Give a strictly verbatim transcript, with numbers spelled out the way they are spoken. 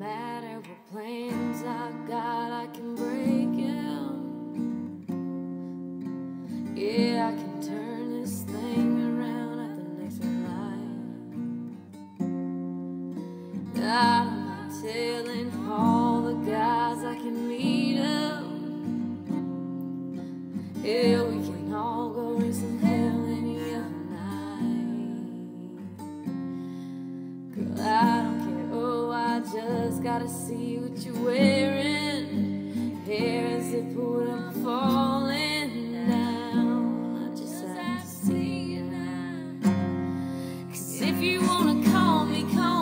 matter what plans I got, I can break them. Yeah, I can turn this thing around at the next light. I'm not telling all the guys I can meet up. Yeah, we can all go raise some hell any other night. Girl, I don't care, oh, I just gotta see what you're wearing. Hair is it pulled up, falling down. I just have to see you now. 'Cause if you wanna call me, call me.